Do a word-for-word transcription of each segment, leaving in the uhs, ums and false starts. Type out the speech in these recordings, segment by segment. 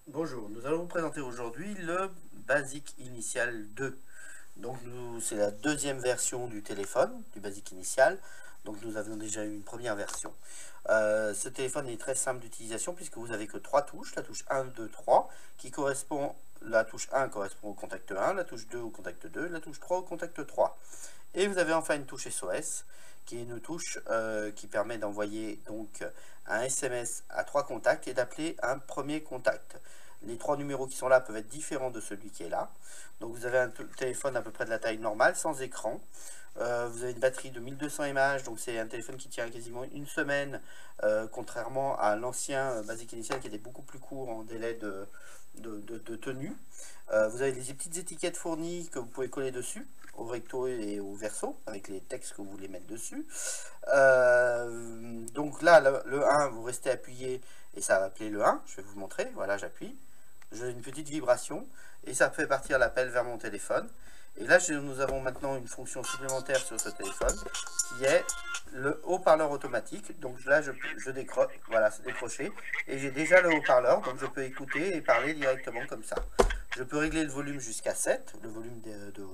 Bonjour, nous allons vous présenter aujourd'hui le Basic Initial deux. Donc c'est la deuxième version du téléphone, du Basic Initial. Donc nous avions déjà eu une première version. Euh, ce téléphone est très simple d'utilisation puisque vous avez que trois touches, la touche un, deux, trois, qui correspond, la touche un correspond au contact un, la touche deux au contact deux, la touche trois au contact trois. Et vous avez enfin une touche S O S, qui est une touche euh, qui permet d'envoyer donc un S M S à trois contacts et d'appeler un premier contact. Les trois numéros qui sont là peuvent être différents de celui qui est là. Donc vous avez un téléphone à peu près de la taille normale, sans écran. Euh, vous avez une batterie de mille deux cents milliampères heure, donc c'est un téléphone qui tient quasiment une semaine, euh, contrairement à l'ancien Basic Initial qui était beaucoup plus court en délai de, de, de, de tenue. Euh, vous avez des petites étiquettes fournies que vous pouvez coller dessus, au recto et au verso, avec les textes que vous voulez mettre dessus. Euh, donc là, le, le un, vous restez appuyé et ça va appeler le un. Je vais vous montrer, voilà, j'appuie. J'ai une petite vibration et ça fait partir l'appel vers mon téléphone. Et là, nous avons maintenant une fonction supplémentaire sur ce téléphone qui est le haut-parleur automatique. Donc là, je, je décroche, voilà, c'est décroché. Et j'ai déjà le haut-parleur, donc je peux écouter et parler directement comme ça. Je peux régler le volume jusqu'à sept, le volume de, de,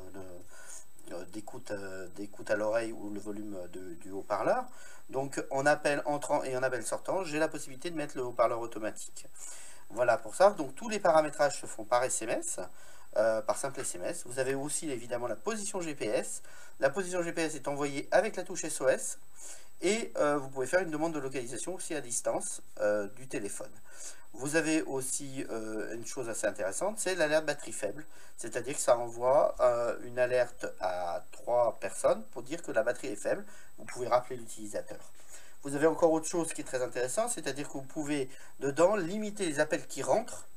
de, d'écoute d'écoute à l'oreille ou le volume de, du haut-parleur. Donc en appel entrant et en appel sortant, j'ai la possibilité de mettre le haut-parleur automatique. Voilà pour ça. Donc tous les paramétrages se font par S M S. Euh, par simple S M S. Vous avez aussi évidemment la position G P S. La position G P S est envoyée avec la touche S O S et euh, vous pouvez faire une demande de localisation aussi à distance euh, du téléphone. Vous avez aussi euh, une chose assez intéressante, c'est l'alerte batterie faible, c'est-à-dire que ça envoie euh, une alerte à trois personnes pour dire que la batterie est faible. Vous pouvez rappeler l'utilisateur. Vous avez encore autre chose qui est très intéressant, c'est-à-dire que vous pouvez dedans limiter les appels qui rentrent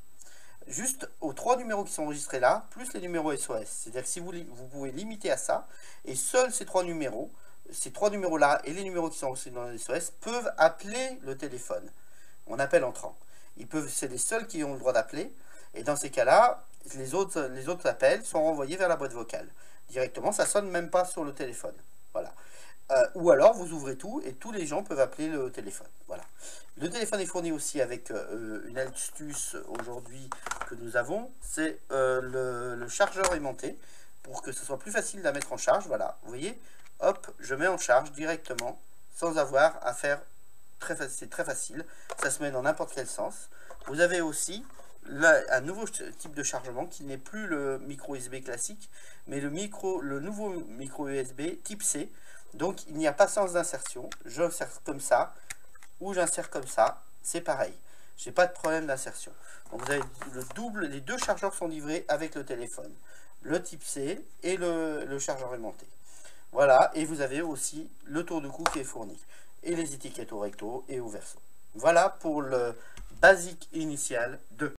juste aux trois numéros qui sont enregistrés là, plus les numéros S O S. C'est-à-dire que si vous, vous pouvez limiter à ça, et seuls ces trois numéros, ces trois numéros-là et les numéros qui sont enregistrés dans les S O S peuvent appeler le téléphone. On appelle entrant. Ils peuvent, c'est les seuls qui ont le droit d'appeler, et dans ces cas-là, les autres, les autres appels sont renvoyés vers la boîte vocale. Directement, ça sonne même pas sur le téléphone. Voilà. Euh, ou alors vous ouvrez tout et tous les gens peuvent appeler le téléphone. Voilà. Le téléphone est fourni aussi avec euh, une astuce aujourd'hui que nous avons, c'est euh, le, le chargeur aimanté pour que ce soit plus facile à mettre en charge. Voilà, vous voyez, hop, je mets en charge directement sans avoir à faire très facile. C'est très facile, ça se met dans n'importe quel sens. Vous avez aussi là, un nouveau type de chargement qui n'est plus le micro U S B classique, mais le, micro, le nouveau micro U S B type C. Donc il n'y a pas sens d'insertion, j'insère comme ça, ou j'insère comme ça, c'est pareil. J'ai pas de problème d'insertion. Donc vous avez le double, les deux chargeurs sont livrés avec le téléphone. Le type C et le, le chargeur aimanté. Voilà, et vous avez aussi le tour de cou qui est fourni. Et les étiquettes au recto et au verso. Voilà pour le Basic Initial deux.